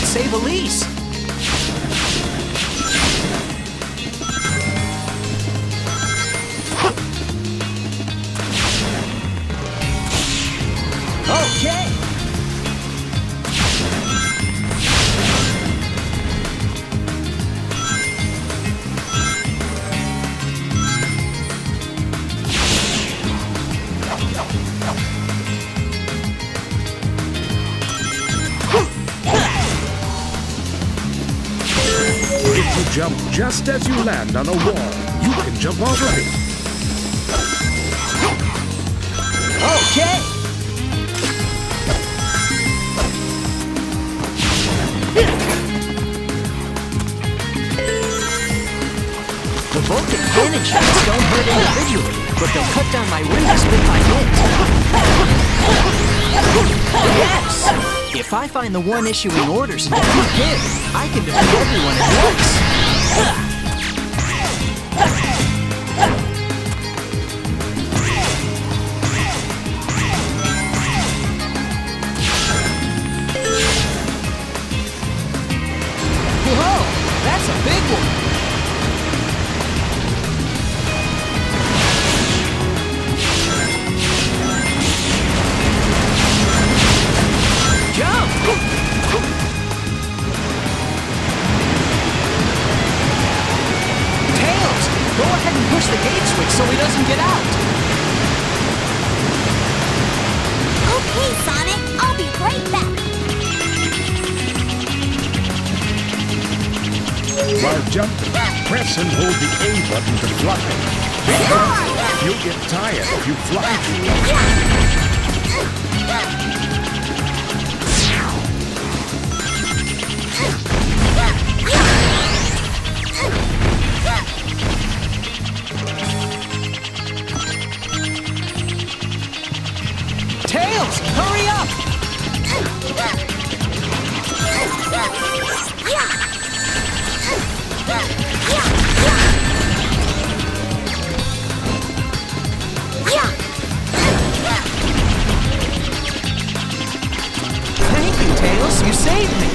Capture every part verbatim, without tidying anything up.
save Elise. Okay. If you jump just as you land on a wall, you can jump over it. Okay. The Vulcan cannon shots don't hurt individually, but they'll cut down my wingspan if I hit. Yes! If I find the one issuing orders and defeat him, I can defeat everyone at once. Whoa! That's a big one! Jump! Tails! Go ahead and push the gate switch so he doesn't get out! Okay, Sonic, I'll be right back. While jumping, press and hold the A button to fly. You'll get tired if you fly too long. Tails! Hurry up! Thank you, Tails. You saved me.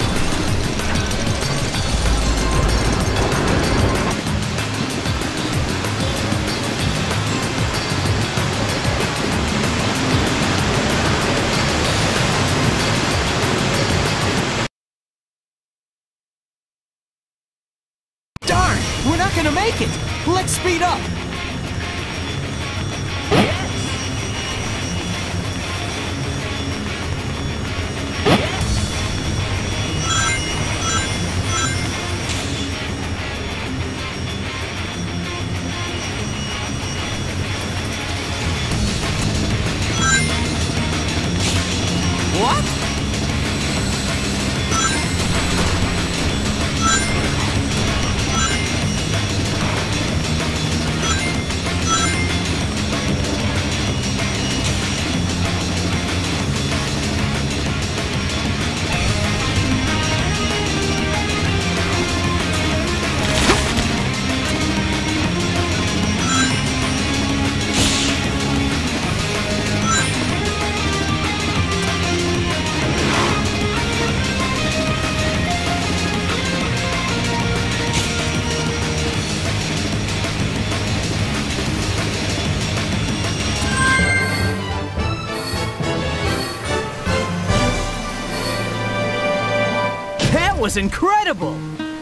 Darn! We're not gonna make it! Let's speed up! What? That was incredible!